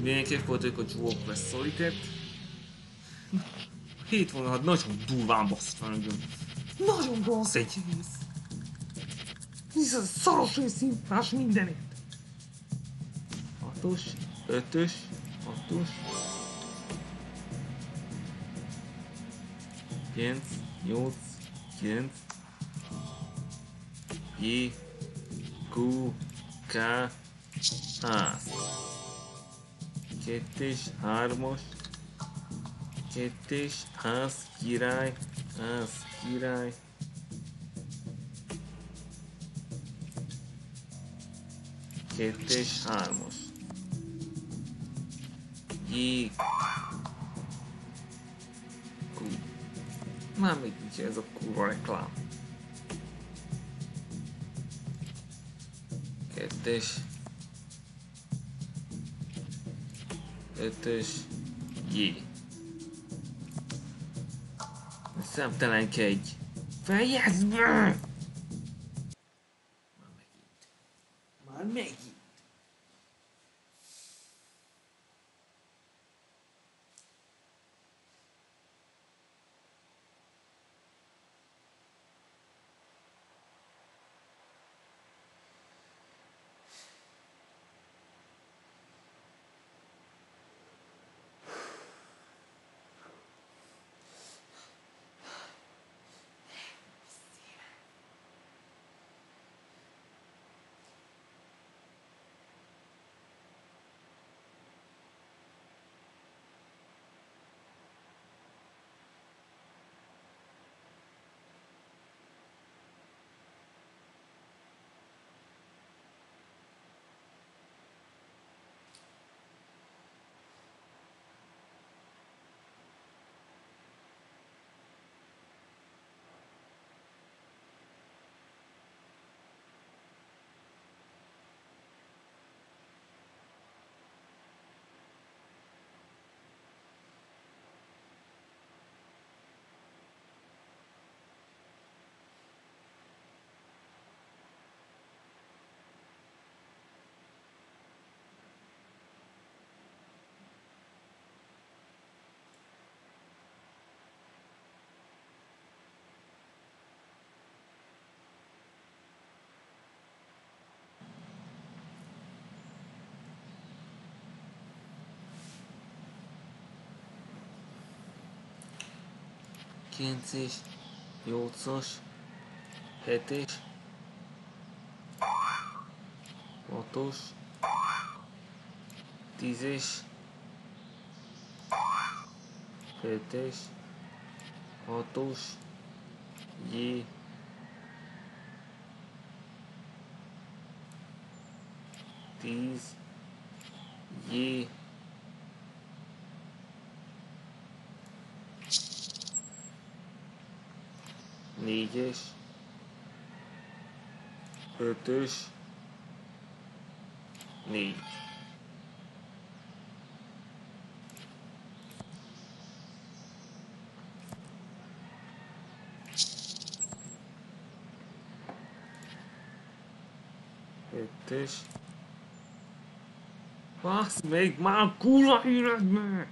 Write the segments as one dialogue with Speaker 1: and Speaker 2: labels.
Speaker 1: Mindenki folytatjuk a Jewel Quest Solitaire-t. 76 nagyon durván basszt fel engem. Nagyon rossz egy rész. Hisz az szaros részintás mindenért. 6-os, 5-ös, 6-os. 9, 8, 9. J, Q, K, H. 2-es, 3-as. 2-es, az király, az király. 2-es, 3-as. J, Q. Már még nincs ez a kurva reklám. 2-es. 5-ös. J. Szemtelenkedj! Fejezd be! Már megint. Már megint. Kilences, 8-as, 7-es, 6-os, 10-es, 7-es, 6-os, J, 10, J, 4-es, 5-ös, 4. Ötös. Basz meg már kurva életbe!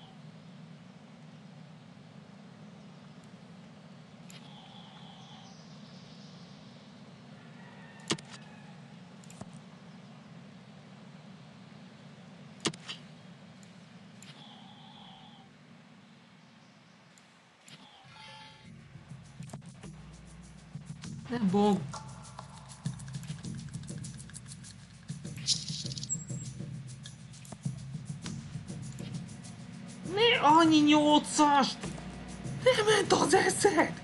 Speaker 1: Nem bog. Mi annyi 8-as? Nem ment az eszed?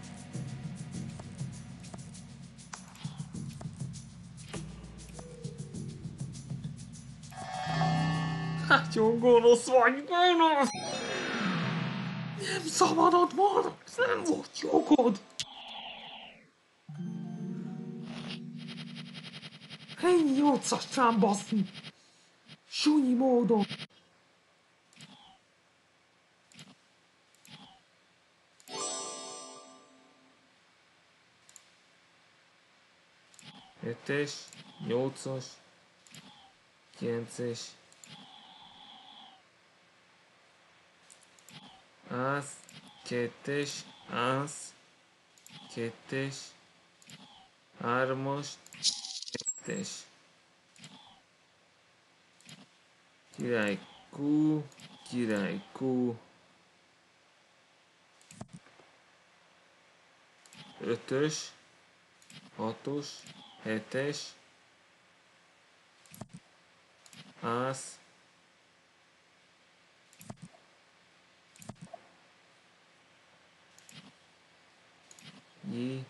Speaker 1: Hát jó gonosz vagy, gonosz! Nem szabadott volna, nem volt jogod! Ennyi 8-as rám baszni! Súnyi módon! Ötös, 8-as, 9-es, Az, kettes, az, kettes, hármas, kettes. Király Q, király Q. Ötös, hatos, hetes, ász, J,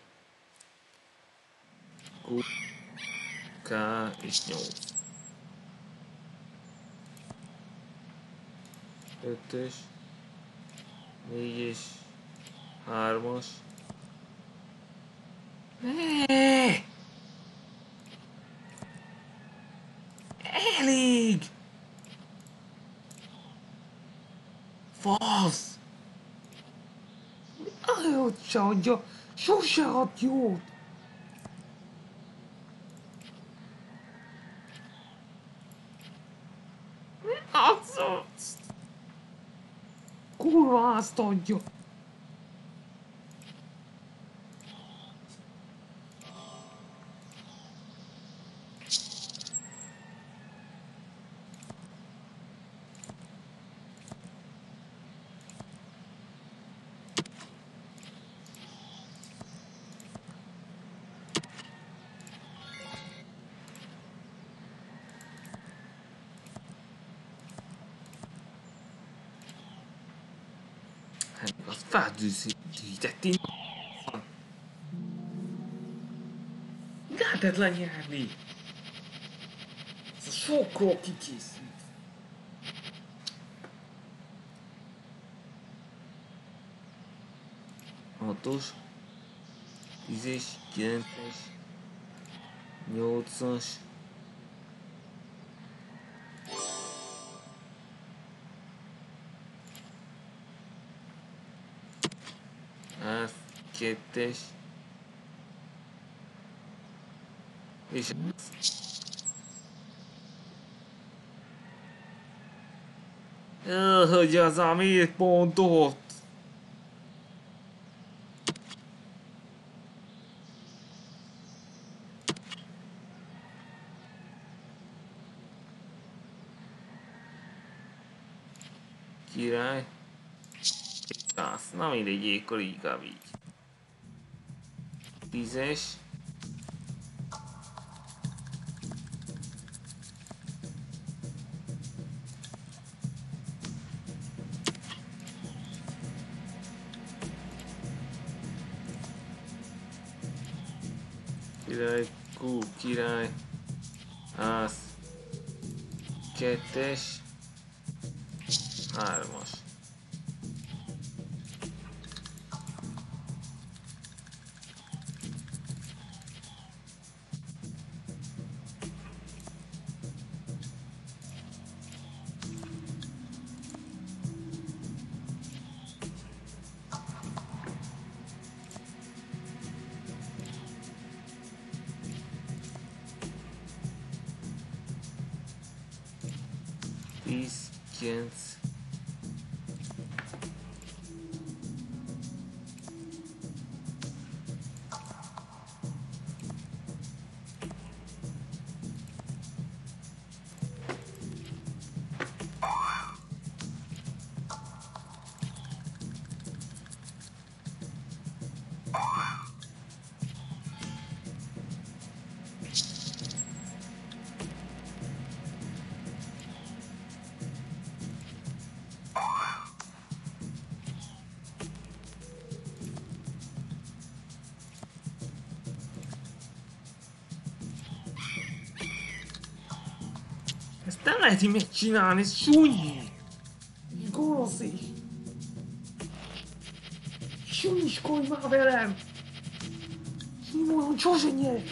Speaker 1: Q, K és 8. Ötös, négyes, hármas. Ne! Elég! Fasz! Jót se adja, sose ad jót! Az! Kurva azt adja! Hát az feldűszített én. Lehetetlen nyerni! Ez a sokról kikészült. Hatos, tízes, kilences, nyolcas. Az, kettes. És hogy az a 7 pontot! Király. Ász, na mindegy, akkor inkább így. Tízes. Király, Q, király, ász, kettes, hármas. Tíz, kilenc. Ezt nem lehet így megcsinálni, ez súnyi! Gonosz is! Súnyiskolj már velem! Simon sose nyerek!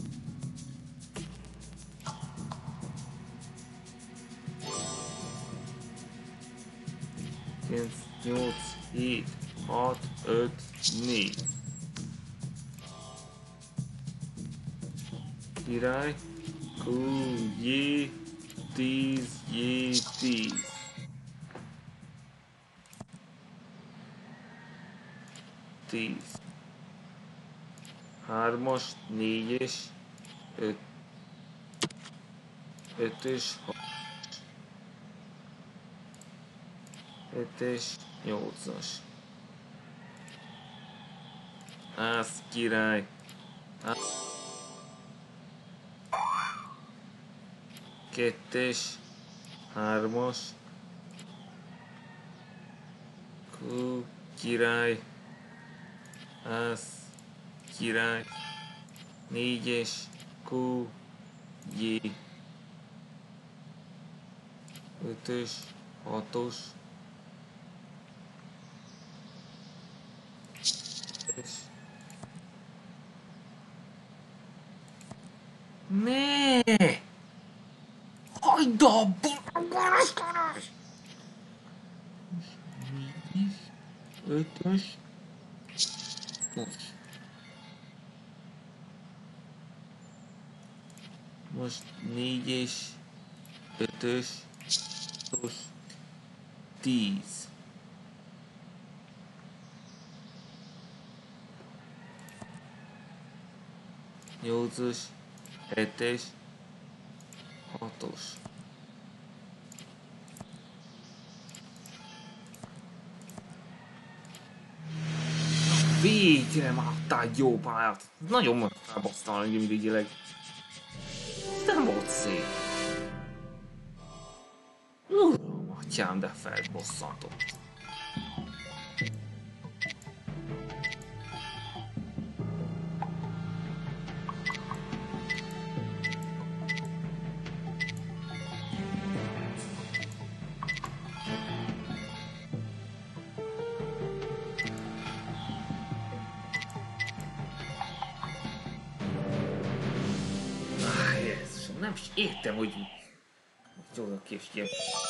Speaker 1: Kilenc, 8, 7, 6, 5, 4. Király, Q, J, 10, J, 10. 10. 3-as, 4-es, 5-ös, 7-es, 8-as. Ász király. 2-es, 3-as. Kú király. Ász király. 4-es, kú, J. 5-ös, 6-os. 7-es. Ne! Hagyd abba! 4-es, 5-ös. Most 4-es, 5-ös, 6-os, 10. 8-os, 7-es, 6-os. Végre már adtál egy jó pályát! Nagyon elbasztál engem idégileg. Nem volt szép. Uram, atyám, de felbosszantott. Jézusom, nem is értem, hogy oda képst ilyen.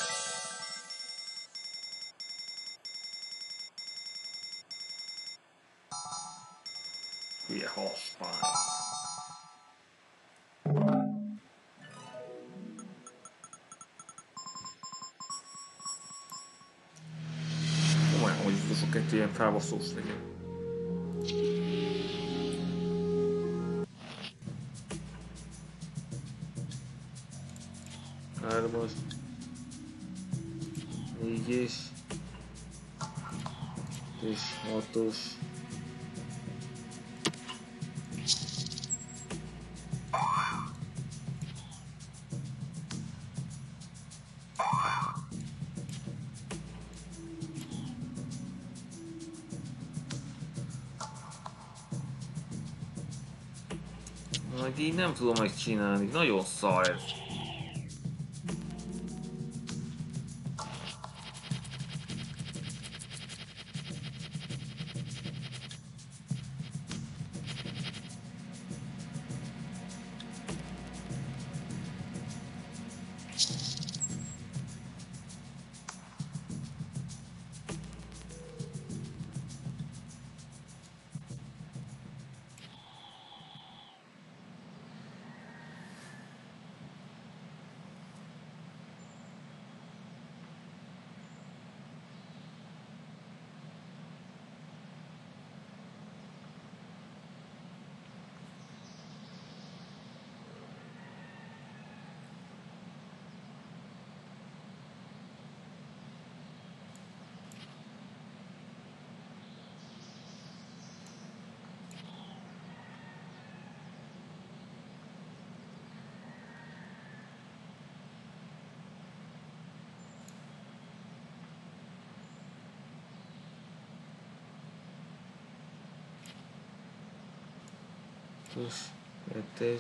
Speaker 1: Hülye haspály. Komolyan, hogy ez sok egy ilyen felbasszós legyen. Hármas, 4-es, és 6-os. Majd így nem tudom megcsinálni, nagyon szar ez. Hatos, 7-es.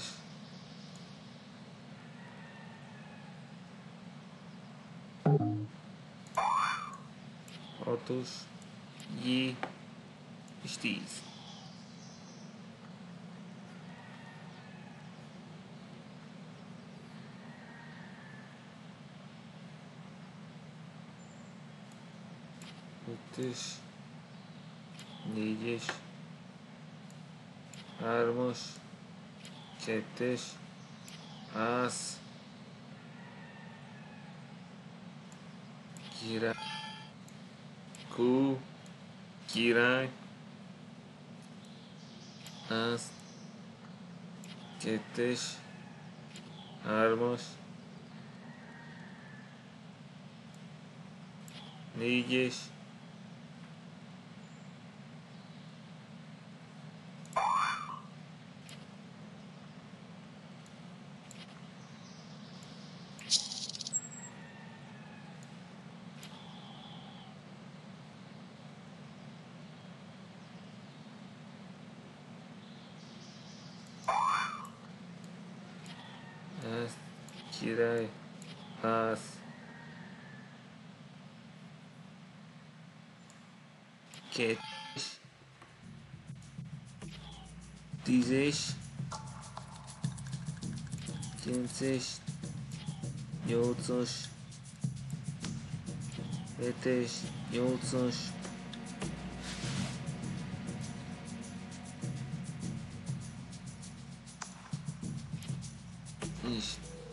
Speaker 1: Hatos, J és 10. Ötös, 4-es, 3-as, 2-es, ász, király, kú, király, Azt. Kettes. Hármas. Négyes. Azt. Király. Ház. Kettes. Tízes. Kilences. Nyolcas. Hetes. Nyolcas. És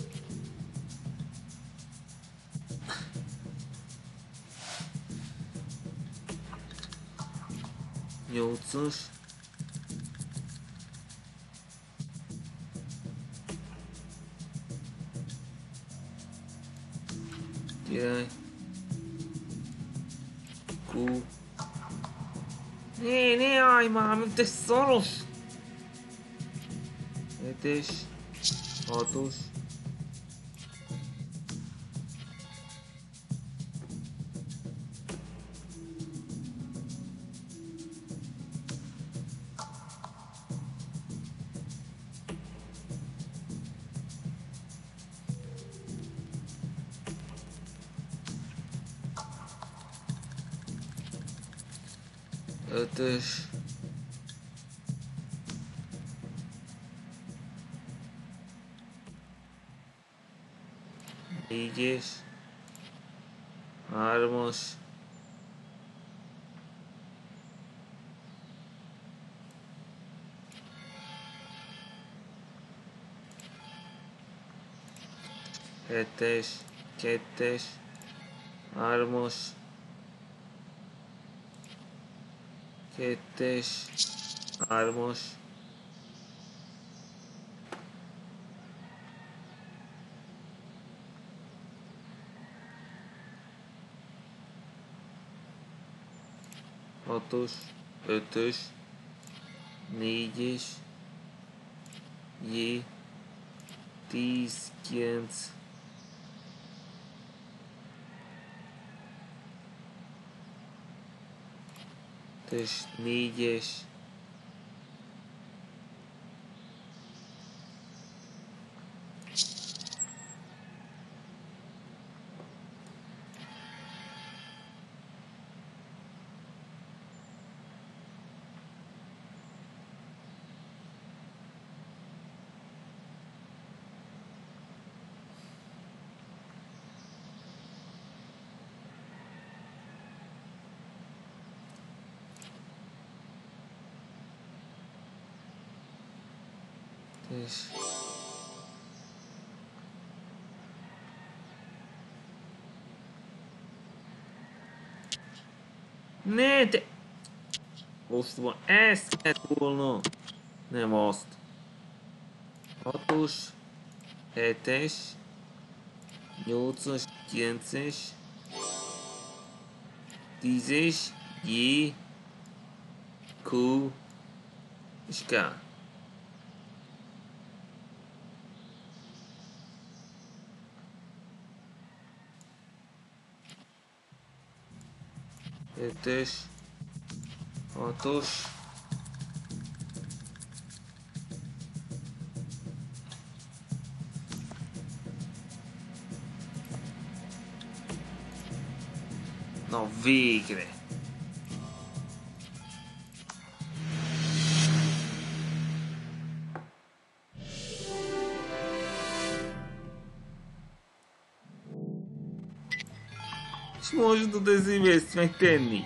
Speaker 1: nyolcas. Király. Kú. Ne állj már, mint egy szoros! Hetes. Hatos. Ötös. Négyes. Hármas. Hetes. Kettes. Hármas. Kettes. Hármas. Hatos. Ötös. Négyes. J. 10, 9. Ötös. Négyes. És ne, te... Most van, ezt lett volna. Nem azt. Hatos, hetes, nyolcas, kilences, tízes, J, Q és K. Ötös, hatos, na végre! És most tudod ezt megtenni?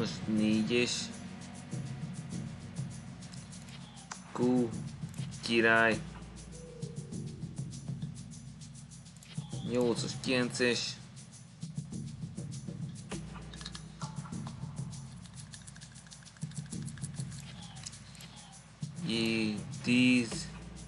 Speaker 1: 6-os, 4-es. Q, király. 8-as, 9-es. J, 10.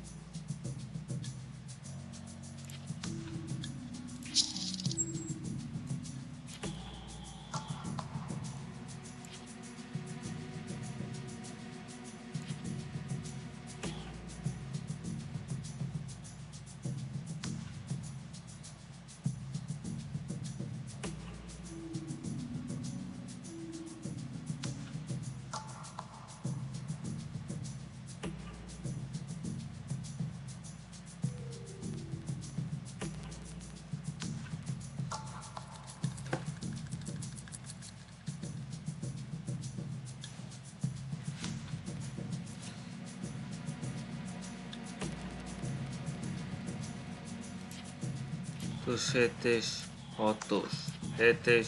Speaker 1: Ötös, 7-es, 6-os, 7-es,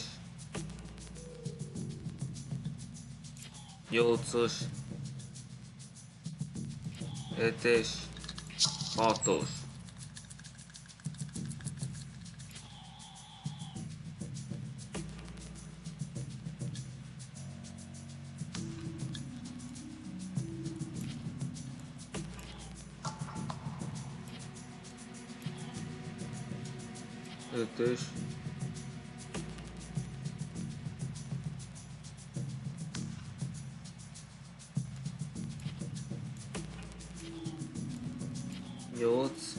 Speaker 1: 8-os, 7-es, 6-os. Ötös, 8,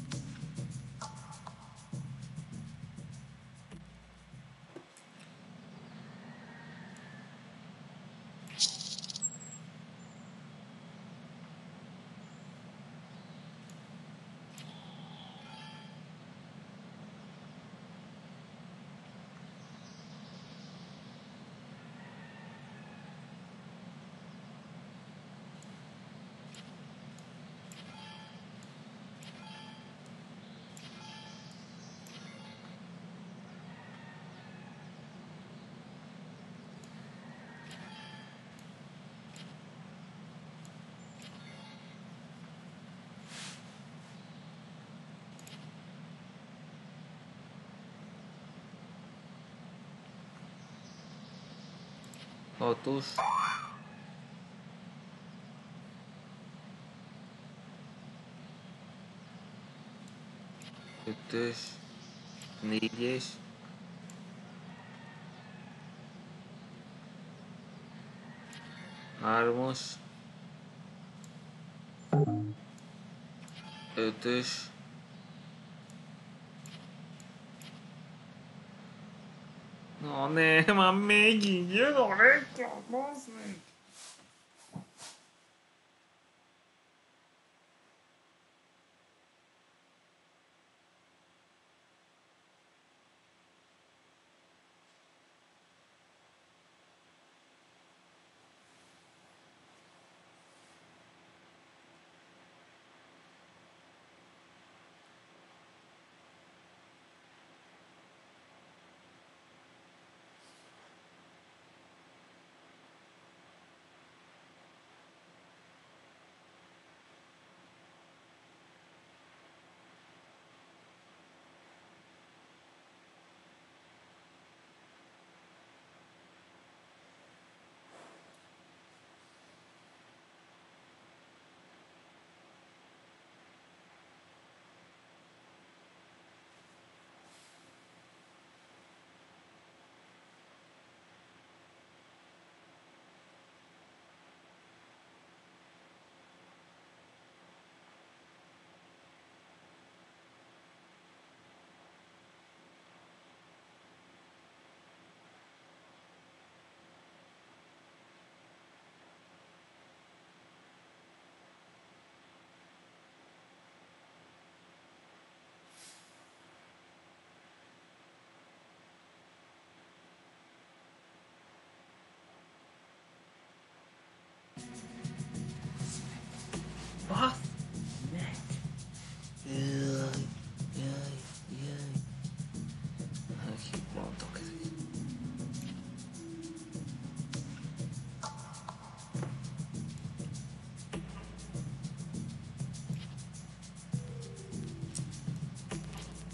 Speaker 1: 6-os, 5-ös, 4-es, 3-as, 5-ös, no ne, már megint jön a reklám, bazd meg!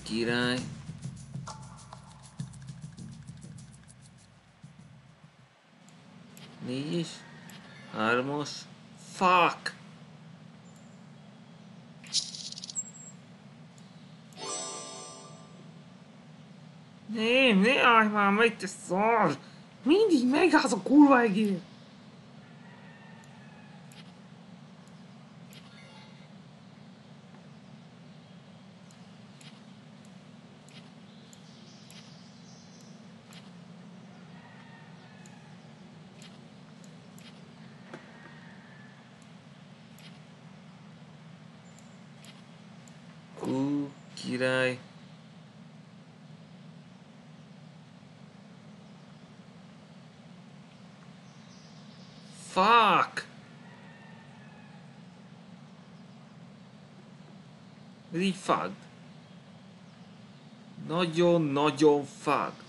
Speaker 1: Király. Négyes. Hármas. Fuck! Nem, ne állj már meg, te szar! Mindig megállsz a kurva egér! Király. Fuck! Ez így fucked. Nagyon fucked.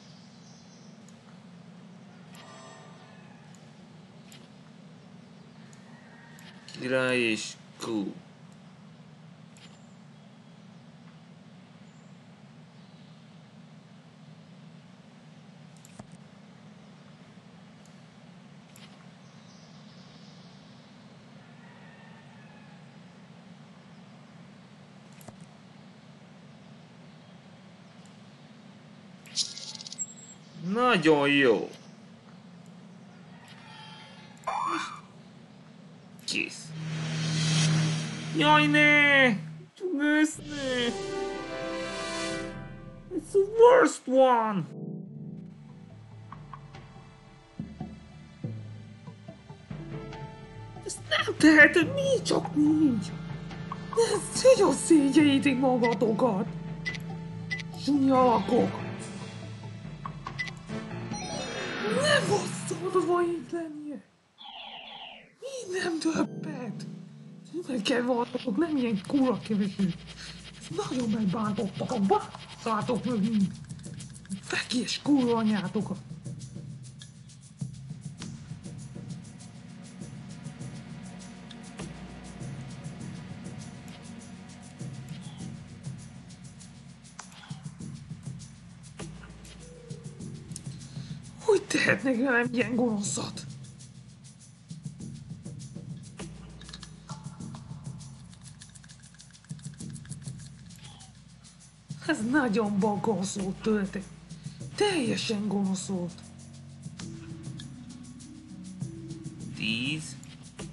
Speaker 1: Király és Q. Nagyon jó. Kész. Jaj, ne! Csugősz, ne! It's the worst one! Ezt nem teheted, mi csak nincs! Ezt nagyon szégyeljétek magatokat! Sunyi alakok! Nem volt szabadva itt lennie! Így nem többet! Nem kell vallatok, nem ilyen kurva kevesű! Ezt nagyon megbántottak a basszátok mögünk! Fekés kurva anyátokat! Hogy tehetnek velem ilyen gonoszat? Ez nagyon gonosz volt tőletek. Teljesen gonosz volt. 10.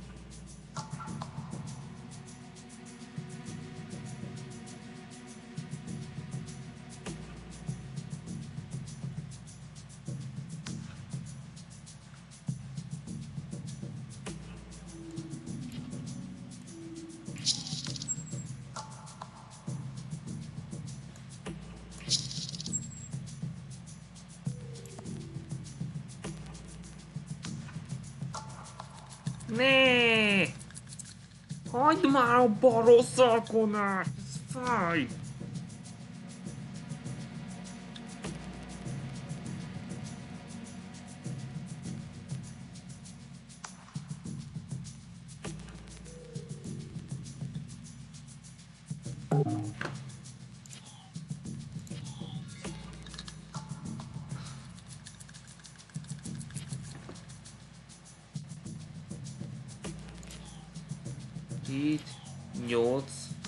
Speaker 1: Ne! Hagyd már abba a rosszalkodást! Ez fáj! Hét, 8,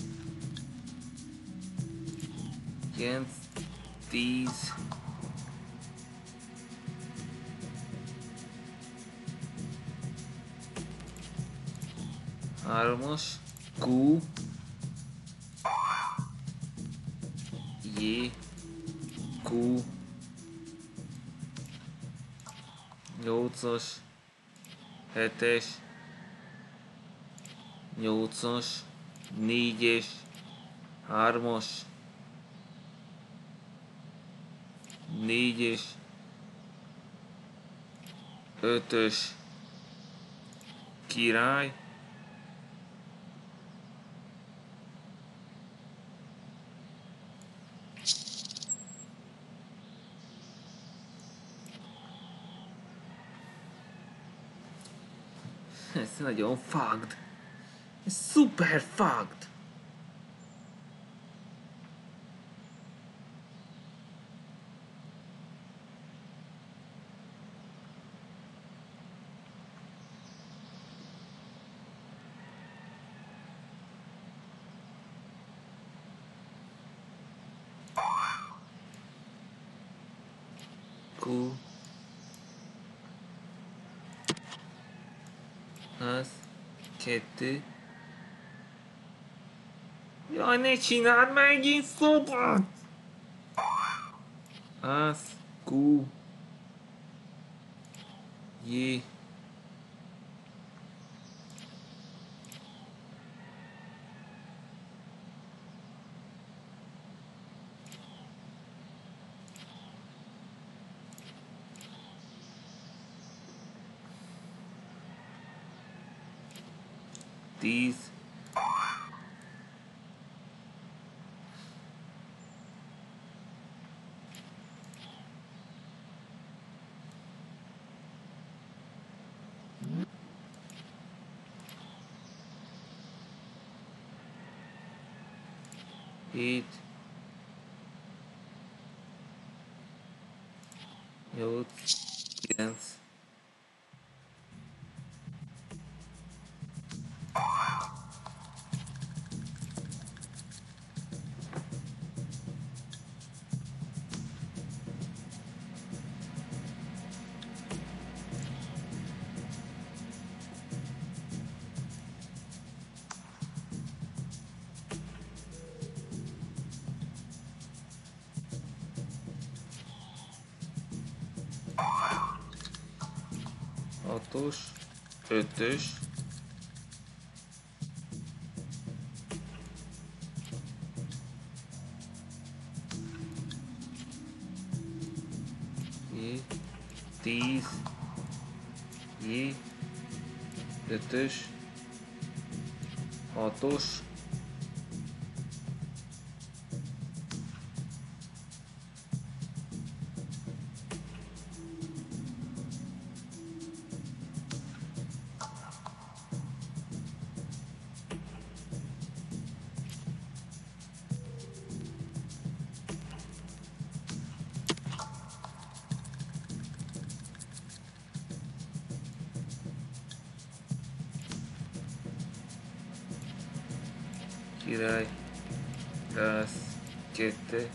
Speaker 1: 9, 10. Hármas, Q, J, Q, 8-as, 7-es, 8-as, 4-es, 3-as, 4-es, 5-ös, király, ez nagyon fucked. Ez super fucked.
Speaker 2: Cool. Az. 2. Jaj, ne csináld megint szobat! Az. Q. J. Tíz. Hét. 8. 9. Hatos. Ötös. J. 10. J. Ötös. Hatos. Király. Раз. Kettő.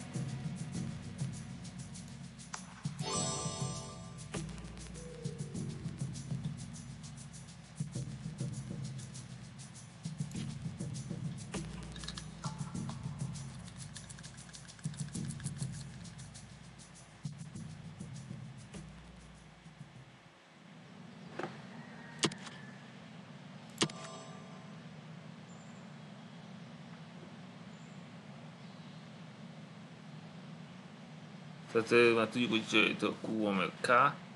Speaker 2: Tehát már tudjuk, hogy itt a Q meg K.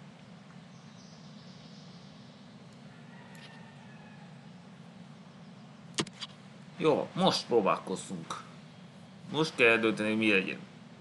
Speaker 2: Jó, most próbálkozzunk. Most kell eldönteni, hogy mi legyen.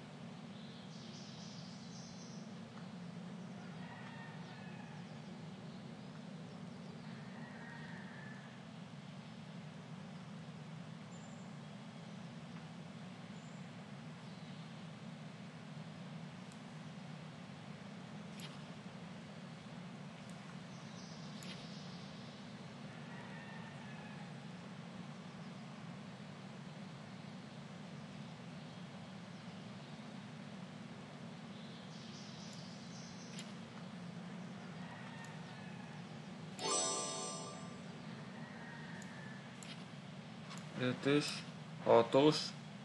Speaker 2: Ötös, hatos.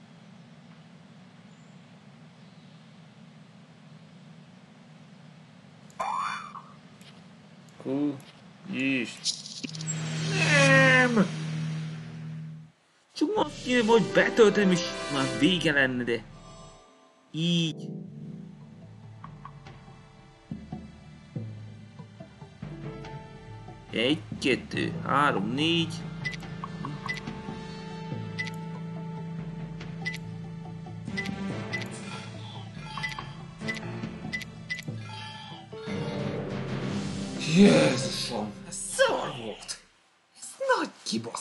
Speaker 2: Q, is. Nem! Csak azt kéne, hogy betöltöm és már vége lenne, de... Így. Egy, kettő, három, négy. Jézusom! Ez szar volt! Ez nagy kibasz!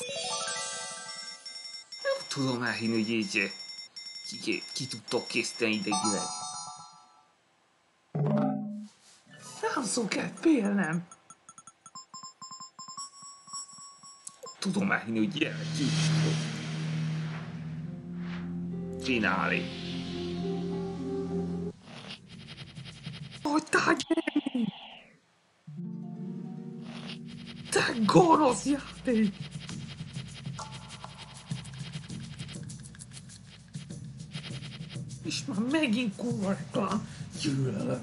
Speaker 2: Nem tudom elhinni, hogy így ki tudtok készíteni idegileg.
Speaker 1: Nem szó kell félnem.
Speaker 2: Tudom elhinni, hogy ilyen ki tudtok csinálni.
Speaker 1: hagytál nyerni! Te gonosz játék! És már megint kurva reklám. Gyűlölöm.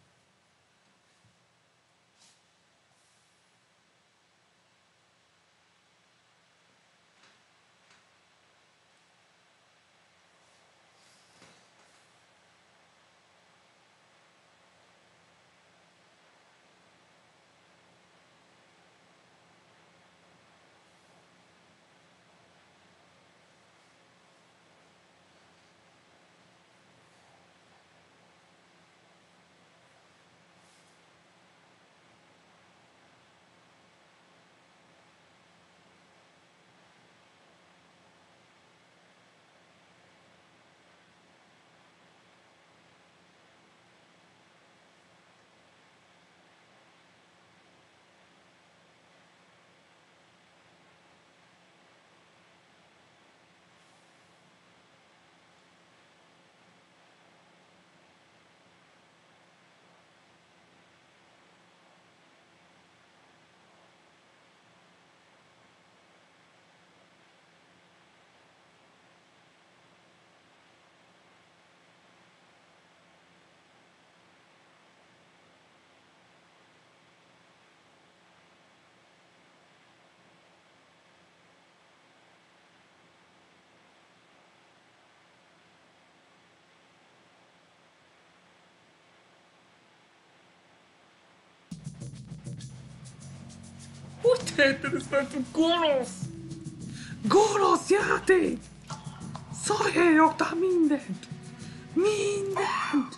Speaker 1: Hogy teheted ezt, mert gonosz? Gonosz játék! Szarhely raktál mindent! Mindent!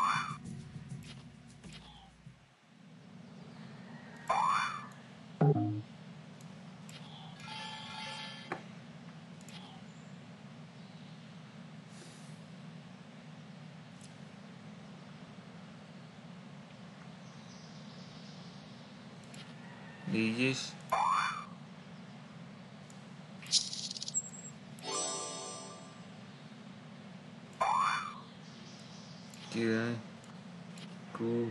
Speaker 2: Így is. Király. Q.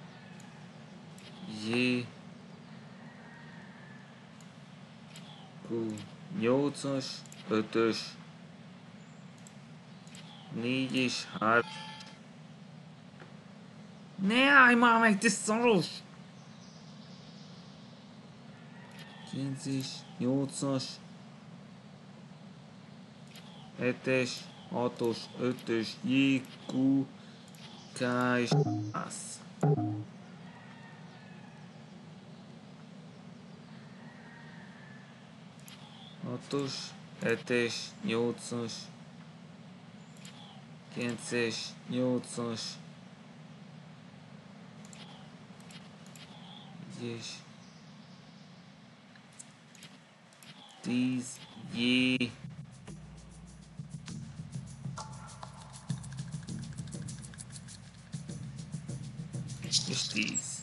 Speaker 2: J. Q. 8-as, 5-ös. 4-es, 3. Ne állj már meg, te szaros! 9-es, 8-as. 7-es, 6-os, 5-ös, J, Q, K és S. 6-os, 7-es, 8-as, 9-es, 8-as, 10-es, 10, J, és 10.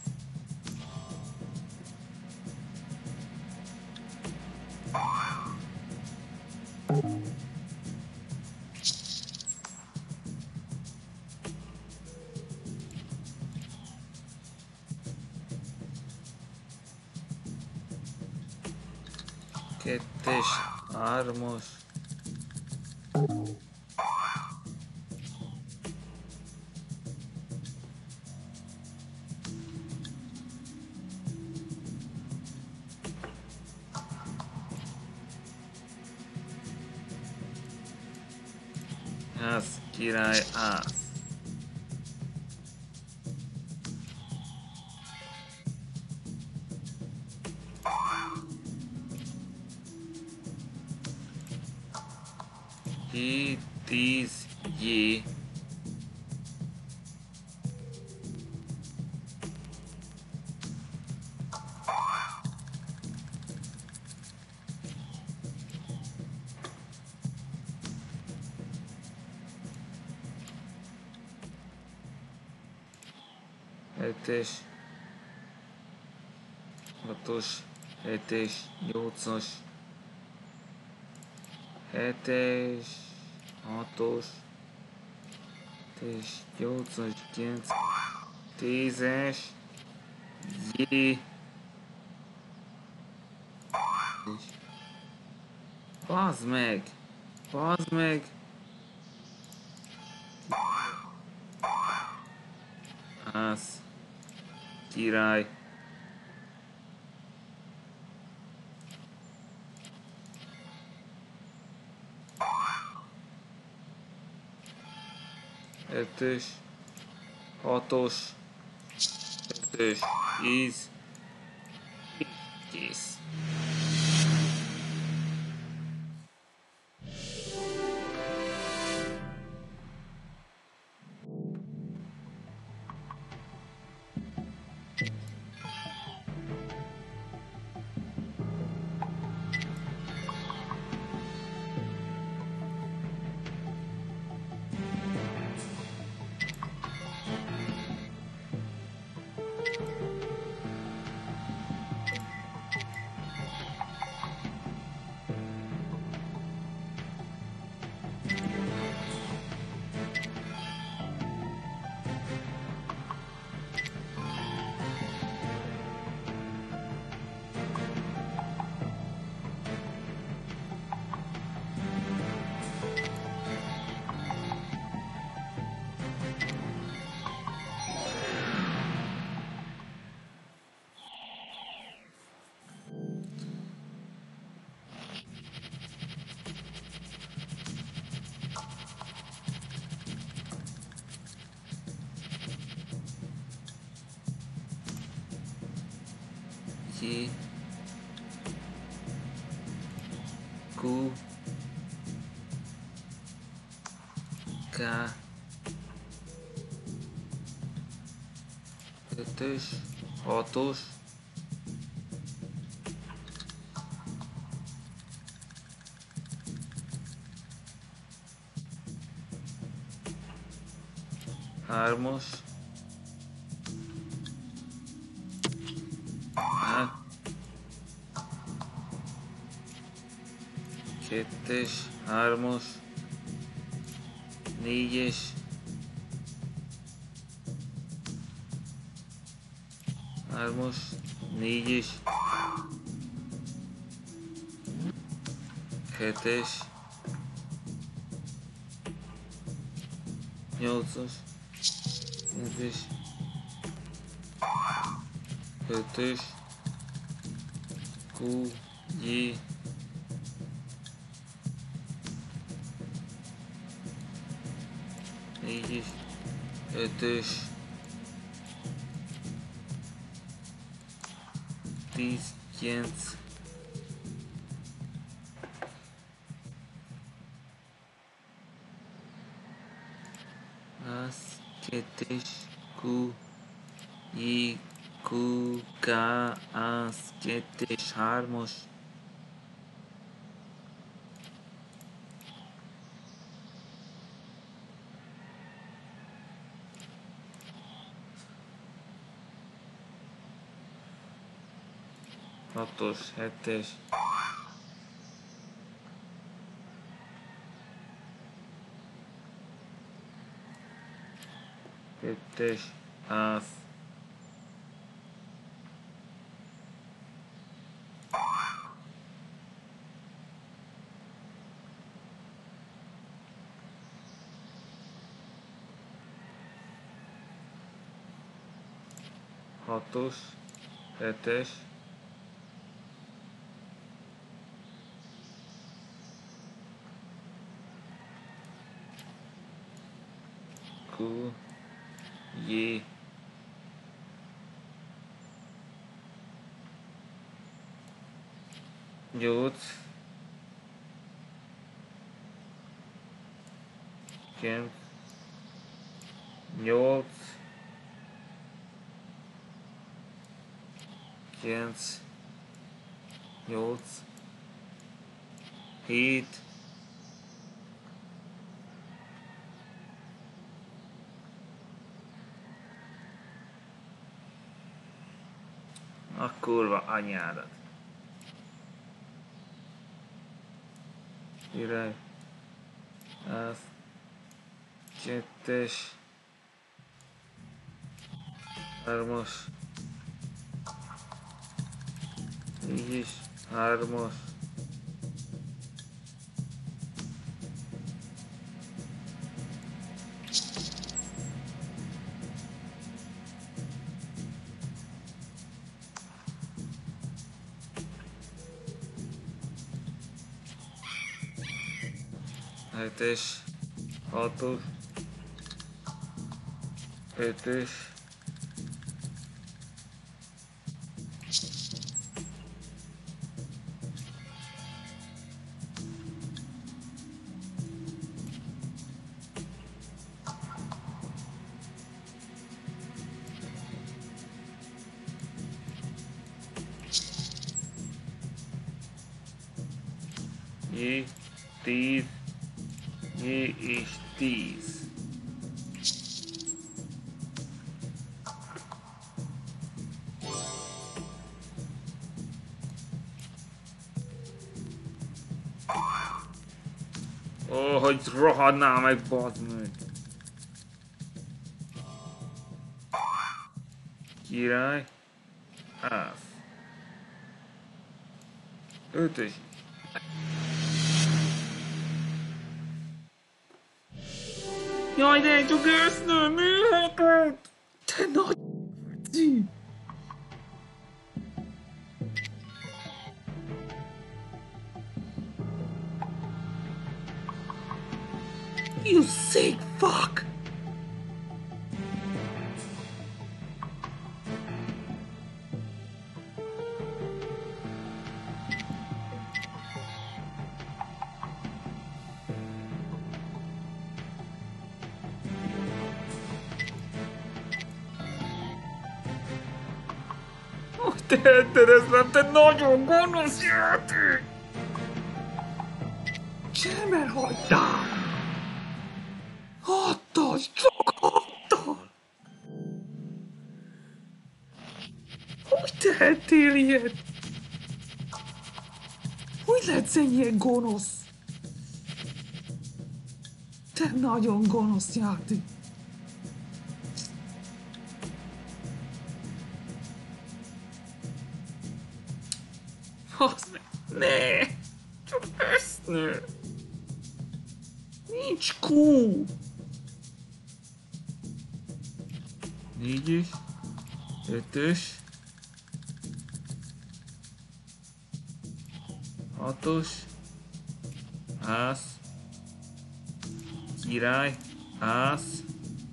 Speaker 2: Kettes, 3-as. Az király az. J, 10, J. Hetes, 6-os, 7-es, 8-as, 7-es, 6-os, 7-es, 8-as, 9, 10-es. Jé. Bazd meg! Bazd meg! Az. Király. Ötös. Hatos. Ötös. 10. Kész. J. Q. K. Ötös. Hatos. Hármas. Kettes, hármas, négyes, hármas, négyes, hetes, nyolcas, kilences, ötös, Q, J, négyes, ötös, 10, 9, az, kettes, Q, J, Q, K, az, kettes, hármas, hatos, hetes, kettes, az, hatos, hetes, Q, J, nyolc, kilenc, nyolc, kilenc, nyolc, hét, a kurva anyádat. Király. Az, kettes, Hármas. Így is. Hármas. Hetes. Hatos. Ötös. J, 10, J és 10. Ó, hogy rohadnál meg, bazd meg! Király. Ász. Ötös. Jaj, de csak ezt nem műhatod!
Speaker 1: Te nagy c***i! You sick fuck!
Speaker 2: Hogy tehetted ezt, nem? Te nagyon gonosz játék!
Speaker 1: Csemer hagytál! Hattal, csak hattal! Hogy tehettél ilyet? Hogy lehetsz ennyire gonosz? Te nagyon gonosz játék.
Speaker 2: Fasz meg! Ne! Csak ezt ne! Nincs kú! Négyes. Ötös. Hatos. Ász. Király. Ász.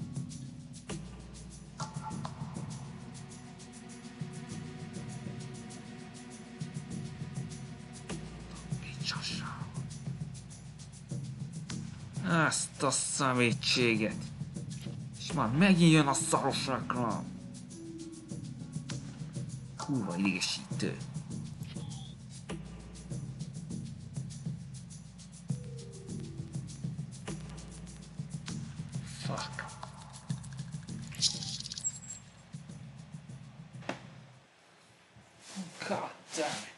Speaker 2: Micsosa. Azt a szemétséget. És már megint jön a szaros reklám. Kurva idegesítő. Fuck. God damn it.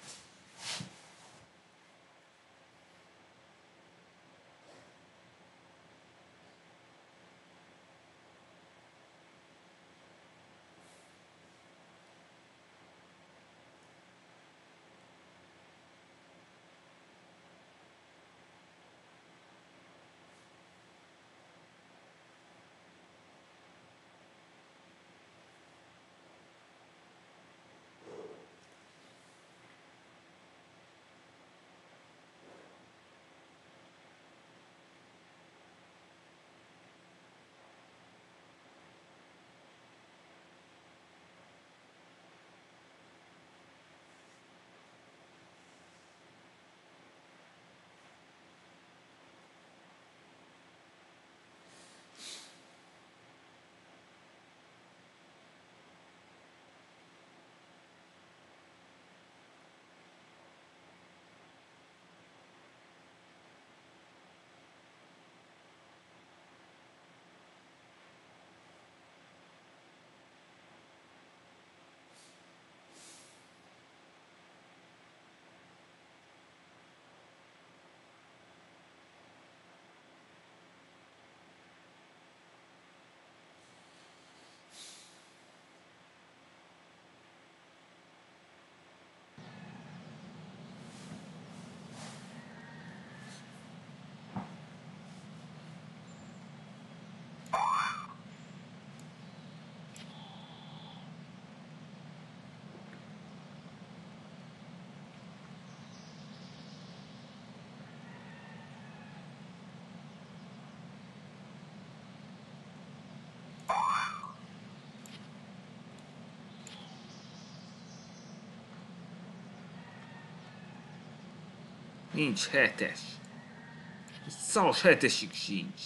Speaker 2: Nincs 7-es. Szaros 7-esig sincs.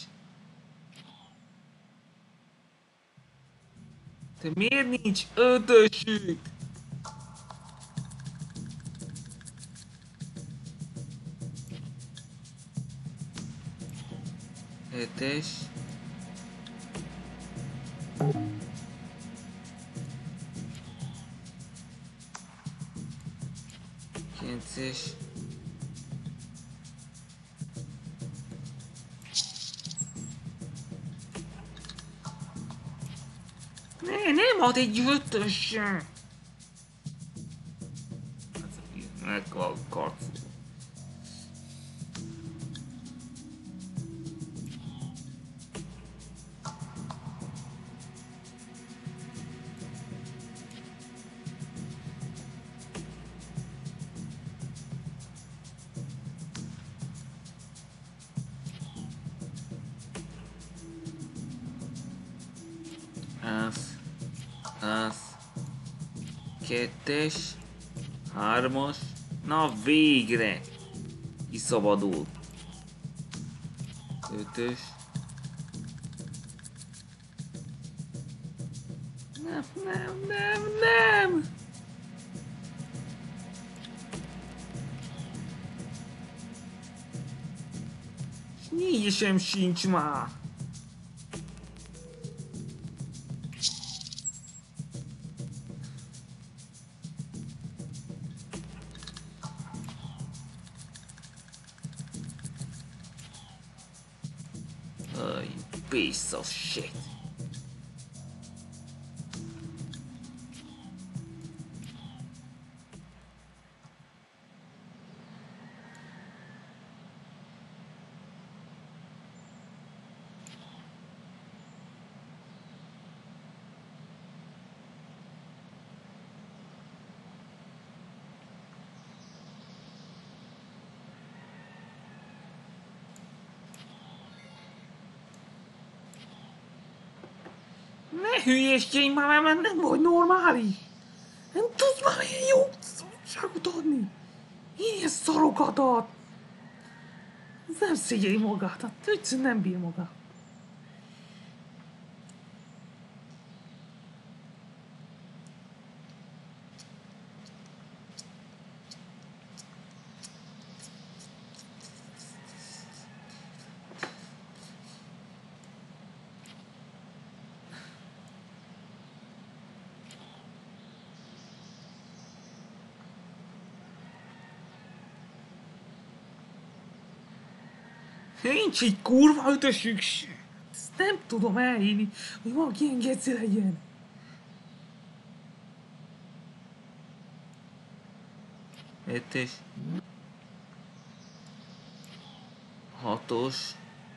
Speaker 2: De miért nincs 5-ösük? Hetes. Kilences. Nem ad egy 5-ös. Meg a karcú. Az. Kettes. Hármas. Na végre! Kiszabadult. 5-ös. Nem! 4-esem sincs már. Oh, you piece of shit.
Speaker 1: Ne hülyéskedj már, mert nem vagy normális! Nem tudsz már ilyen jó szabadságot adni! Ilyen szarokat ad! Ez nem szégyeli magát, hát egyszerűen nem bír magát.
Speaker 2: Nincs egy kurva 5-ösük se.
Speaker 1: Ezt nem tudom elhinni, hogy valaki ilyen geci legyen.
Speaker 2: 7-es. 6-os.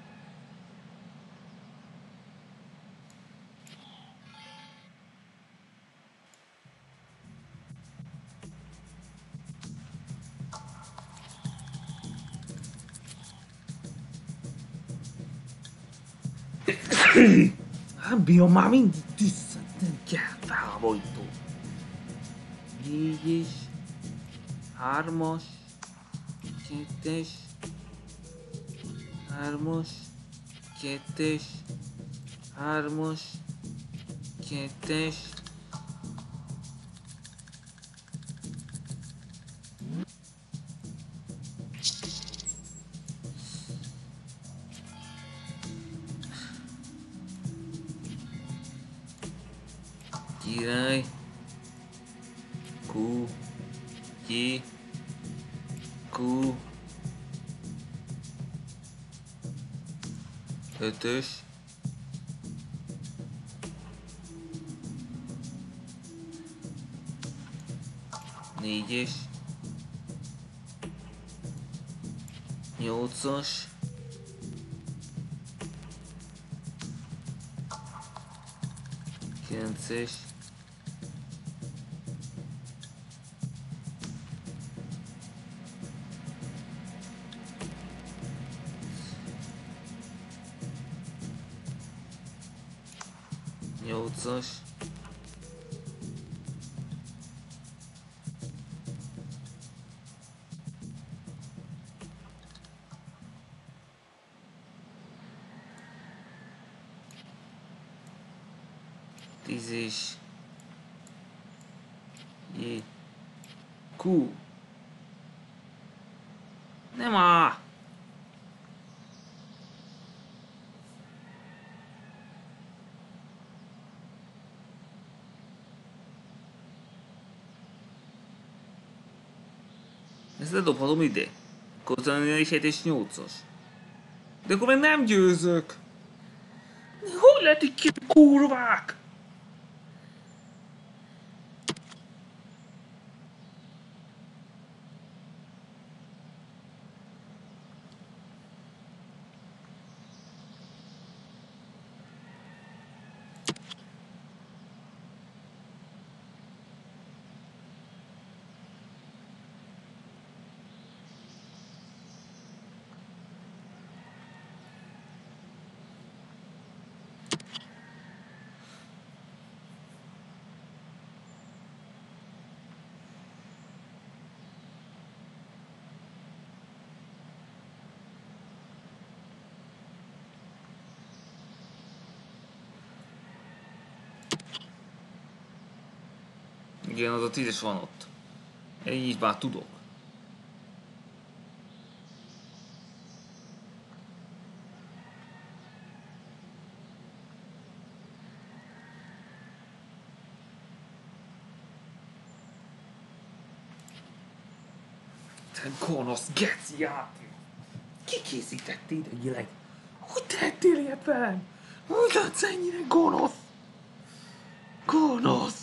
Speaker 1: Nem bírom már mindig tüsszenteni kell felbojtó.
Speaker 2: 4-es. 3-as. 2-es. 3-as. 2-es. 3-as. 2-es. Király. Q. Ki. Q. 5-ös. 4-es. 8-as. 9-es. 8-as. 9-es. 10 is. J. Q. Nem A. Ezt ledobhatom ide. Akkor utána is 7 és 8-os. De akkor meg nem győzök. Hogy lehet így ki kurvák? Igen, az a 10-es van ott. Én így már tudok. Te gonosz geci játék! Ki készített ideileg?
Speaker 1: Hogy tettél ilyet velem? Hogy látsz ennyire gonosz? Gonosz!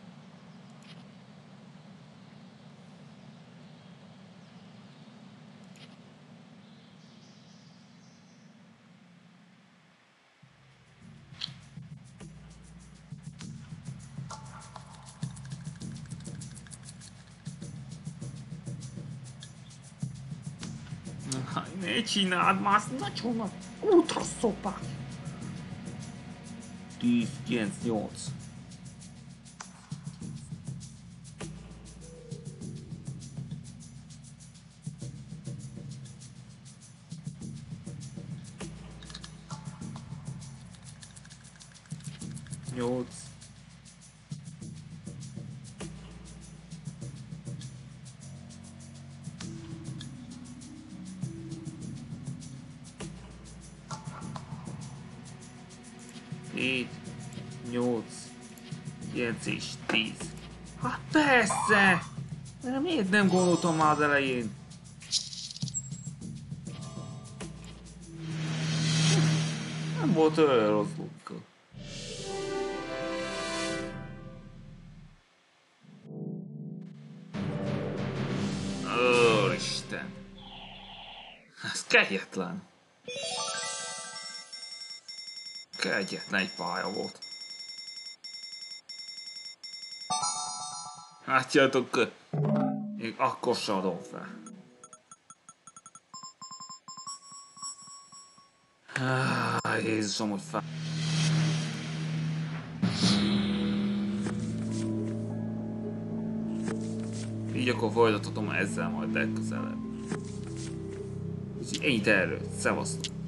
Speaker 2: Ne csináld már, azt
Speaker 1: Nagyon nagy ultra szopás!
Speaker 2: 10, 9, 8. Nyolc. Hét, 8, 9 és 10. Hát persze! De miért nem gondoltam már az elején? Nem volt olyan rossz lukka. Isten! Ez kegyetlen! Kegyetlen egy pálya volt. Látjátok, még akkor sem adom fel. Jézusom, hogy fel. Így akkor folytathatom ezzel majd legközelebb. Úgyhogy ennyit erről. Szevasztok!